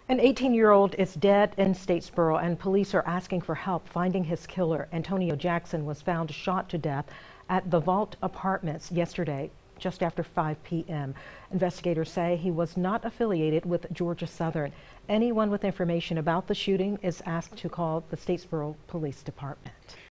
An 18-year-old is dead in Statesboro, and police are asking for help finding his killer. Antonio Jackson was found shot to death at the Vault Apartments yesterday, just after 5 p.m. Investigators say he was not affiliated with Georgia Southern. Anyone with information about the shooting is asked to call the Statesboro Police Department.